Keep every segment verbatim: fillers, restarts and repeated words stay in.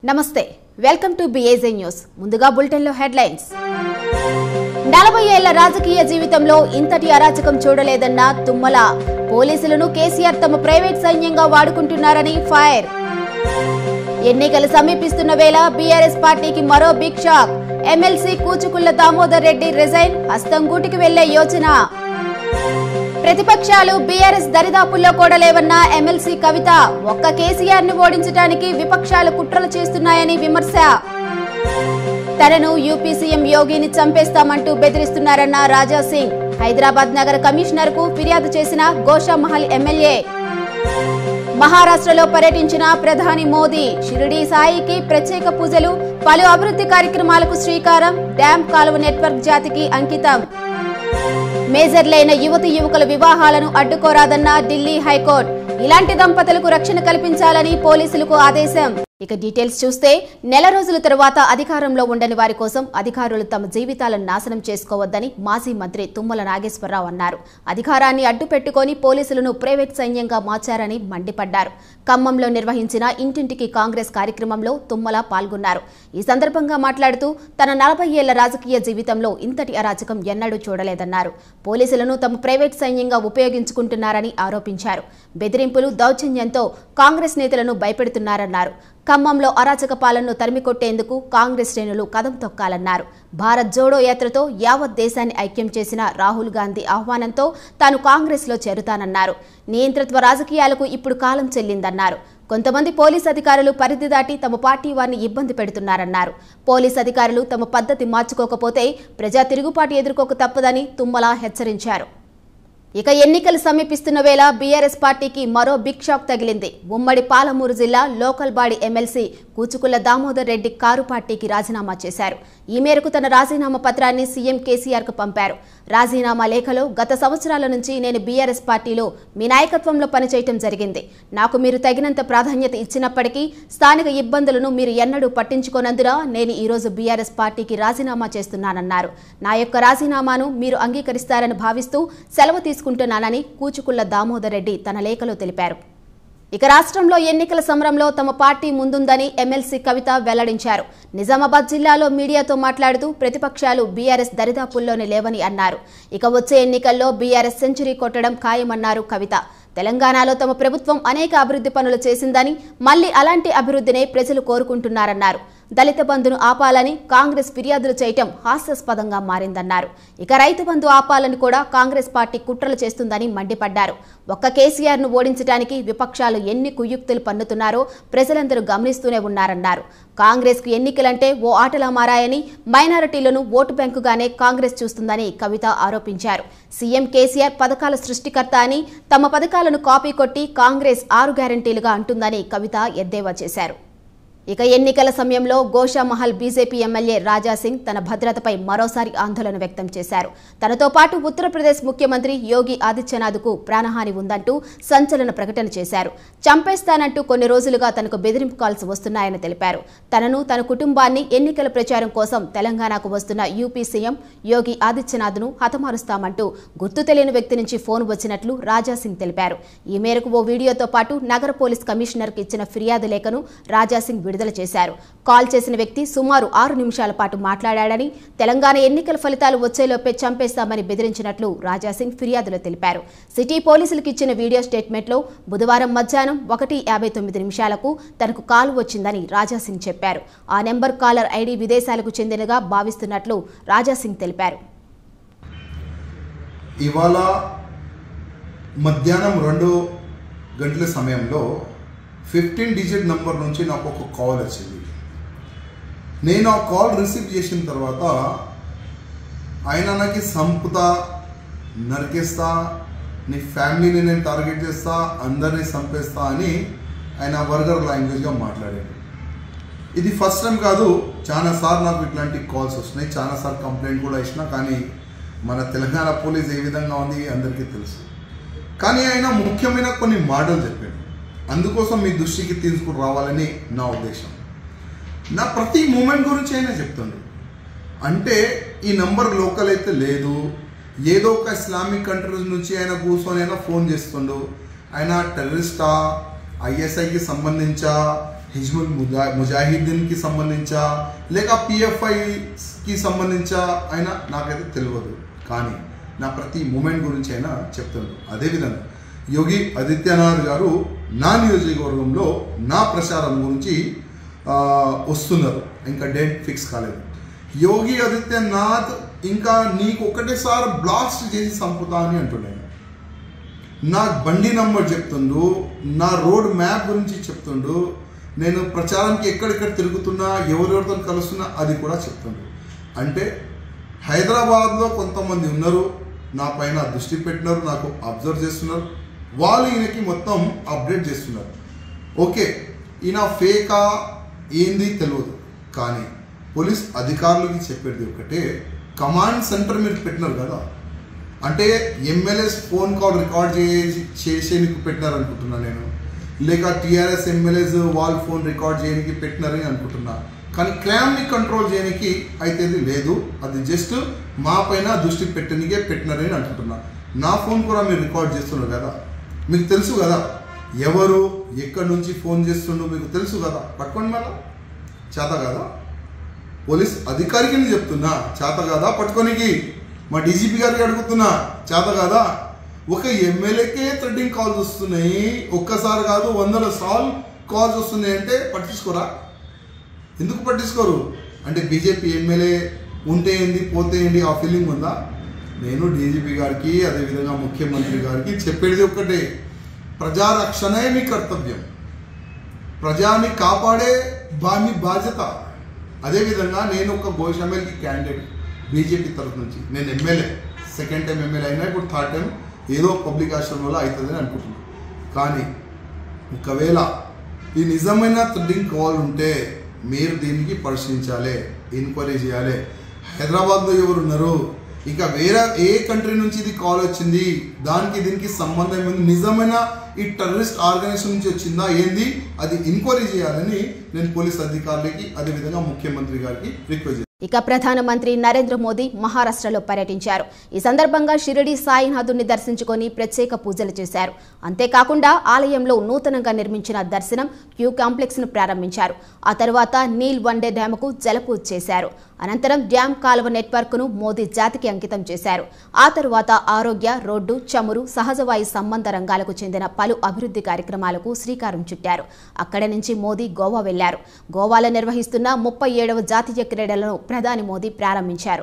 నమస్తే welcome to BAJ news ముందుగా bulletin లో హెడ్లైన్స్ నలభై ఏళ్ల రాజకీయ జీవితంలో ఇంతటి అరాచకం చూడలేదన్న తుమ్మల పోలీసులను కేసీఆర్ తమ ప్రైవేట్ సైన్యంగా వాడుకుంటున్నారని ఫైర్ ఎన్నికలు సమీపిస్తున్న వేళ బీఆర్ఎస్ పార్టీకి మరో big shock MLC Kuchukulla Damodar Reddy resign హస్తం గూటికి వెళ్లే యోచన ప్రతిపక్షాలు బీఆర్ఎస్ దరిదాపుల్లో కూడా లేవన్న ఎమ్మెల్సీ కవిత ఒక్క కేసీఆర్ ను ఓడించడానికి విపక్షాలు కుట్రలు చేస్తున్నాయని విమర్శ తనను యూపీ సీఎం యోగిని చంపేస్తామంటూ బెదిరిస్తున్నారన్న రాజా సింగ్ హైదరాబాద్ నగర కమిషనర్ కు ఫిర్యాదు చేసిన గోషామహల్ ఎమ్మెల్యే మహారాష్ట్రలో పర్యటించిన ప్రధాని మోదీ షిరిడీ సాయికి ప్రత్యేక పూజలు పలు అభివృద్ధి కార్యక్రమాలకు శ్రీకారం డ్యాం కాలువ నెట్వర్క్ జాతికి అంకితం మేజర్లైన యువతి యువకుల వివాహాలను అడ్డుకోరాదన్న ఢిల్లీ హైకోర్టు ఇలాంటి దంపతులకు రక్షణ కల్పించాలని పోలీసులకు ఆదేశం ఇక డీటెయిల్స్ చూస్తే నెల రోజుల తరువాత అధికారంలో ఉండని వారి కోసం అధికారులు తమ జీవితాలను నాశనం చేసుకోవద్దని మాజీ మంత్రి తుమ్మల నాగేశ్వరరావు అన్నారు. అధికారాన్ని అడ్డు పెట్టుకుని పోలీసులను ప్రైవేట్ సైన్యంగా మార్చారని మండిపడ్డారు. ఖమ్మంలో నిర్వహించిన ఇంటింటికి కాంగ్రెస్ కార్యక్రమంలో తుమ్మల పాల్గొన్నారు. ఈ సందర్భంగా మాట్లాడుతూ తన నలభై ఏళ్ల రాజకీయ జీవితంలో ఇంతటి అరాచకం ఎన్నడూ చూడలేదన్నారు. పోలీసులను తమ ప్రైవేట్ సైన్యంగా ఉపయోగించుకుంటున్నారని ఆరోపించారు. బెదిరింపులు దౌర్జన్యంతో కాంగ్రెస్ నేతలను భయపెడుతున్నారన్నారు. ఖమ్మంలో అరాచక పాలనను తరిమికొట్టేందుకు కాంగ్రెస్ శ్రేణులు కదం తొక్కాలన్నారు. భారత్ జోడో యాత్రతో యావత్ దేశాన్ని ఐక్యం చేసిన రాహుల్ గాంధీ ఆహ్వానంతో తాను కాంగ్రెస్ లో చేరుతానన్నారు. నియంతృత్వ రాజకీయాలకు ఇప్పుడు కాలం చెల్లిందన్నారు. కొంతమంది పోలీస్ అధికారులు పరిధి దాటి తమ పార్టీ వారిని ఇబ్బంది పెడుతున్నారన్నారు. పోలీస్ అధికారులు తమ పద్ధతి మార్చుకోకపోతే ప్రజా తిరుగుబాటు ఎదుర్కోక తప్పదని తుమ్మల హెచ్చరించారు. ఇక ఎన్నికలు సమీపిస్తున్న వేళ బీఆర్ఎస్ పార్టీకి మరో బిగ్ షాక్ తగిలింది. ఉమ్మడి పాలమూరు జిల్లా local body MLC Kuchukulla Damodar Reddy car పార్టీకి రాజీనామా చేశారు. ఈ మేరకు తన రాజీనామా పత్రాన్ని సీఎం కేసీఆర్ కు పంపారు. రాజీనామా లేఖలో గత సంవత్సరాల నుంచి నేను బీఆర్ఎస్ పార్టీలో మీ నాయకత్వంలో పనిచేయటం జరిగింది. నాకు మీరు తగినంత ప్రాధాన్యత ఇచ్చినప్పటికీ స్థానిక ఇబ్బందులను మీరు ఎన్నడూ పట్టించుకోనందున నేను ఈ రోజు బీఆర్ఎస్ పార్టీకి రాజీనామా చేస్తున్నానన్నారు. నా యొక్క రాజీనామాను మీరు అంగీకరిస్తారని భావిస్తూ సెలవు తీసుకుంటున్నానని కూచుకుళ్ల దామోదర్ రెడ్డి తన లేఖలో తెలిపారు. ఇక రాష్ట్రంలో ఎన్నికల సమరంలో తమ పార్టీ ముందుందని ఎమ్మెల్సీ కవిత వెల్లడించారు. నిజామాబాద్ జిల్లాలో మీడియాతో మాట్లాడుతూ ప్రతిపక్షాలు బీఆర్ఎస్ దరిదాపుల్లోనే లేవని అన్నారు. ఇక వచ్చే ఎన్నికల్లో బీఆర్ఎస్ సెంచరీ కొట్టడం ఖాయమన్నారు కవిత. తెలంగాణలో తమ ప్రభుత్వం అనేక అభివృద్ధి పనులు చేసిందని మళ్లీ అలాంటి అభివృద్ధినే ప్రజలు కోరుకుంటున్నారన్నారు. దళిత బంధును ఆపాలని కాంగ్రెస్ ఫిర్యాదులు చేయటం హాస్యాస్పదంగా మారిందన్నారు. ఇక రైతు బంధు ఆపాలని కూడా కాంగ్రెస్ పార్టీ కుట్రలు చేస్తుందని మండిపడ్డారు. ఒక్క కేసీఆర్ ను ఓడించడానికి విపక్షాలు ఎన్ని కుయుక్తులు పన్నుతున్నారో ప్రజలందరూ గమనిస్తూనే ఉన్నారన్నారు. కాంగ్రెస్ కు ఎన్నికలంటే ఓ ఆటలా మారాయని మైనారిటీలను ఓటు బ్యాంకుగానే కాంగ్రెస్ చూస్తుందని కవిత ఆరోపించారు. సీఎం కేసీఆర్ పథకాల సృష్టికర్త అని తమ పథకాలను కాపీ కొట్టి కాంగ్రెస్ ఆరు గ్యారంటీలుగా అంటుందని కవిత ఎద్దేవా చేశారు. ఇక ఎన్నికల సమయంలో గోషామహల్ బీజేపీ ఎమ్మెల్యే రాజా సింగ్ తన భద్రతపై మరోసారి ఆందోళన వ్యక్తం చేశారు. తనతో పాటు ఉత్తరప్రదేశ్ ముఖ్యమంత్రి యోగి ఆదిత్యనాథ్ కు ప్రాణహాని ఉందంటూ సంచలన ప్రకటన చేశారు. చంపేస్తానంటూ కొన్ని రోజులుగా తనకు బెదిరింపు కాల్స్ వస్తున్నాయని తెలిపారు. తనను తన కుటుంబాన్ని ఎన్నికల ప్రచారం కోసం తెలంగాణకు వస్తున్న యూపీ సీఎం యోగి ఆదిత్యనాథ్ ను హతమారుస్తామంటూ గుర్తు తెలియని వ్యక్తి నుంచి ఫోన్ వచ్చినట్లు రాజా సింగ్ తెలిపారు. ఈ మేరకు ఓ వీడియోతో పాటు నగర పోలీస్ కమిషనర్ కు ఇచ్చిన ఫిర్యాదు లేఖను రాజా సింగ్ విడుదల చేశారు. కాల్ చేసిన వ్యక్తి సుమారు ఆరు నిమిషాల పాటు మాట్లాడాడని, తెలంగాణ ఎన్నికల ఫలితాలు వచ్చేలోపే చంపేస్తామని బెదిరించినట్లు రాజాసింగ్ ఫిర్యాదులో తెలిపారు. సిటీ పోలీసులకు ఇచ్చిన వీడియో స్టేట్మెంట్లో బుధవారం మధ్యాహ్నం ఒకటి యాభై తొమ్మిది నిమిషాలకు తనకు కాల్ వచ్చిందని రాజాసింగ్ చెప్పారు. ఆ నెంబర్ కాలర్ ఐడి విదేశాలకు చెందినగా భావిస్తున్నట్లు రాజాసింగ్ తెలిపారు. ఇవాళ మధ్యాహ్నం రెండు గంటల సమయంలో ఫిఫ్టీన్ డిజిట్ నంబర్ నుంచి నాకు ఒక కాల్ వచ్చింది. నేను ఆ కాల్ రిసీవ్ చేసిన తర్వాత ఆయన నాకు సంపుతా, నరికేస్తా, నీ ఫ్యామిలీని నేను టార్గెట్ చేస్తా, అందరినీ చంపేస్తా అని ఆయన వర్గర్ లాంగ్వేజ్గా మాట్లాడాడు. ఇది ఫస్ట్ టైం కాదు, చాలాసార్లు నాకు ఇట్లాంటి కాల్స్ వస్తున్నాయి. చాలాసార్లు కంప్లైంట్ కూడా ఇచ్చినా, కానీ మన తెలంగాణ పోలీస్ ఏ విధంగా ఉంది అందరికీ తెలుసు. కానీ ఆయన ముఖ్యమైన కొన్ని మాటలు చెప్పాడు. అందుకోసం మీ దృష్టికి తీసుకుని రావాలని నా ఉద్దేశం. నా ప్రతి మూమెంట్ గురించి అయినా చెప్తుండు. అంటే ఈ నంబర్ లోకల్ అయితే లేదు, ఏదో ఒక ఇస్లామిక్ కంట్రీస్ నుంచి ఆయన కూర్చొని అయినా ఫోన్ చేస్తుండు. ఆయన టెర్రరిస్టా, ఐఎస్ఐకి సంబంధించా, హిజ్బుల్ ముజా ముజాహిద్దీన్కి సంబంధించా లేక పిఎఫ్ఐకి సంబంధించా అయినా నాకైతే తెలియదు, కానీ నా ప్రతి మూమెంట్ గురించి అయినా చెప్తున్నాను. అదేవిధంగా యోగి ఆదిత్యనాథ్ గారు నా నియోజకవర్గంలో నా ప్రచారం గురించి వస్తున్నారు, ఇంకా డేట్ ఫిక్స్ కాలేదు. యోగి ఆదిత్యనాథ్ ఇంకా నీకు ఒకటేసారి బ్లాస్ట్ చేసి చంపుతా అని అంటున్నాను. నా బండి నంబర్ చెప్తుండు, నా రోడ్ మ్యాప్ గురించి చెప్తుండు, నేను ప్రచారానికి ఎక్కడెక్కడ తిరుగుతున్నా ఎవరెవరితో కలుస్తున్నా అది కూడా చెప్తుండు. అంటే హైదరాబాద్లో కొంతమంది ఉన్నారు, నా పైన దృష్టి పెట్టినారు, నాకు అబ్జర్వ్ చేస్తున్నారు, వాళ్ళు ఈయనకి మొత్తం అప్డేట్ చేస్తున్నారు. ఓకే, ఈయన ఫేకా ఏంది తెలియదు, కానీ పోలీస్ అధికారులకి చెప్పేది ఒకటే, కమాండ్ సెంటర్ మీరు పెట్టినారు కదా, అంటే ఎమ్మెల్యేస్ ఫోన్ కాల్ రికార్డ్ చేసి చేసేందుకు పెట్టినారు అనుకుంటున్నా నేను, లేక టీఆర్ఎస్ ఎమ్మెల్యేస్ వాళ్ళ ఫోన్ రికార్డ్ చేయడానికి పెట్టినారని అనుకుంటున్నా. కానీ క్రైమ్ని కంట్రోల్ చేయడానికి అయితే లేదు, అది జస్ట్ మా పైన దృష్టి పెట్టడానికే పెట్టినారని అనుకుంటున్నా. నా ఫోన్ కూడా మీరు రికార్డ్ చేస్తున్నారు కదా, మీకు తెలుసు కదా ఎవరు ఎక్కడి నుంచి ఫోన్ చేస్తుండో మీకు తెలుసు కదా, పట్టుకోండి మళ్ళా. చేత కదా పోలీస్ అధికారికి చెప్తున్నా, చేత కదా పట్టుకోనికి. మా డీజీపీ గారికి అడుగుతున్నా, చేత కదా. ఒక ఎమ్మెల్యేకే థ్రెడ్డింగ్ కాల్స్ వస్తున్నాయి, ఒక్కసారి కాదు వందల సార్లు కాల్స్ వస్తున్నాయి అంటే పట్టించుకోరా? ఎందుకు పట్టించుకోరు? అంటే బీజేపీ ఎమ్మెల్యే ఉంటే ఏంది పోతే ఏంది ఆ ఫీలింగ్ ఉందా? నేను డీజీపీ గారికి అదేవిధంగా ముఖ్యమంత్రి గారికి చెప్పేది ఒక్కటే, ప్రజారక్షణే మీ కర్తవ్యం, ప్రజాని కాపాడే బా మీ బాధ్యత. అదేవిధంగా నేను ఒక గోషామేల్కి క్యాండిడేట్ బీజేపీ తరఫు నుంచి, నేను ఎమ్మెల్యే సెకండ్ టైం ఎమ్మెల్యే అయినా, ఇప్పుడు థర్డ్ టైం ఏదో పబ్లిక్ ఆశ్రమంలో అవుతుందని అనుకుంటున్నాను. కానీ ఒకవేళ ఈ నిజమైన థ్రెడ్డింగ్ కాల్ ఉంటే మీరు దీనికి పరిశీలించాలి, ఎంక్వైరీ చేయాలి. హైదరాబాద్లో ఎవరు ఉన్నారు, ఇంకా వేరే ఏ కంట్రీ నుంచి ఇది కాల్ వచ్చింది, దానికి దీనికి సంబంధం ఏంది, నిజమైన ఈ టెర్రరిస్ట్ ఆర్గనైజేషన్ నుంచి వచ్చిందా ఏంది, అది ఎంక్వైరీ చేయాలని నేను పోలీస్ అధికారులకి అదేవిధంగా ముఖ్యమంత్రి గారికి రిక్వెస్ట్. ఇక ప్రధానమంత్రి నరేంద్ర మోదీ మహారాష్ట్రలో పర్యటించారు. ఈ సందర్భంగా షిరిడి సాయినాథుని దర్శించుకొని ప్రత్యేక పూజలు చేశారు. అంతేకాకుండా ఆలయంలో నూతనంగా నిర్మించిన దర్శనం క్యూ కాంప్లెక్స్ ను ప్రారంభించారు. ఆ తర్వాత నీల్ వన్డే డ్యాముకు జలపూజ చేశారు. అనంతరం డ్యాం కాలువ నెట్వర్క్ ను మోదీ జాతికి అంకితం చేశారు. ఆ తరువాత ఆరోగ్య, రోడ్డు, చమురు, సహజవాయు సంబంధ రంగాలకు చెందిన పలు అభివృద్ధి కార్యక్రమాలకు శ్రీకారం చుట్టారు. అక్కడి నుంచి మోదీ గోవా వెళ్లారు. గోవాలో నిర్వహిస్తున్న ముప్పై ఏడవ జాతీయ క్రీడలను ప్రధాని మోదీ ప్రారంభించారు.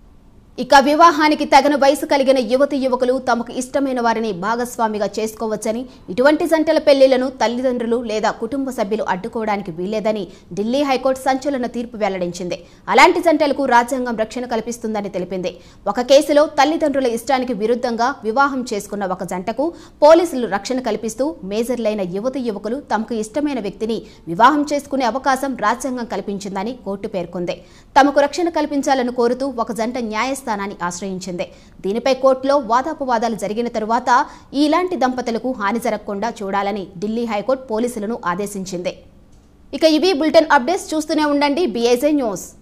ఇక వివాహానికి తగిన వయసు కలిగిన యువతి యువకులు తమకు ఇష్టమైన వారిని భాగస్వామిగా చేసుకోవచ్చని, ఇటువంటి జంటల పెళ్లిళ్లను తల్లిదండ్రులు లేదా కుటుంబ సభ్యులు అడ్డుకోవడానికి వీల్లేదని ఢిల్లీ హైకోర్టు సంచలన తీర్పు వెల్లడించింది. అలాంటి జంటలకు రాజ్యాంగం రక్షణ కల్పిస్తుందని తెలిపింది. ఒక కేసులో తల్లిదండ్రుల ఇష్టానికి విరుద్ధంగా వివాహం చేసుకున్న ఒక జంటకు పోలీసులు రక్షణ కల్పిస్తూ మేజర్లైన యువతి యువకులు తమకు ఇష్టమైన వ్యక్తిని వివాహం చేసుకునే అవకాశం రాజ్యాంగం కల్పించిందని కోర్టు పేర్కొంది. తమకు రక్షణ కల్పించాలని కోరుతూ ఒక జంట న్యాయ స్థానాన్ని ఆశ్రయించింది. దీనిపై కోర్టులో వాదాపవాదాలు జరిగిన తరువాత ఇలాంటి దంపతులకు హాని జరగకుండా చూడాలని ఢిల్లీ హైకోర్టు పోలీసులను ఆదేశించింది. ఇక ఇవి బులెటిన్ అప్డేట్స్, చూస్తూనే ఉండండి బీఏజే న్యూస్.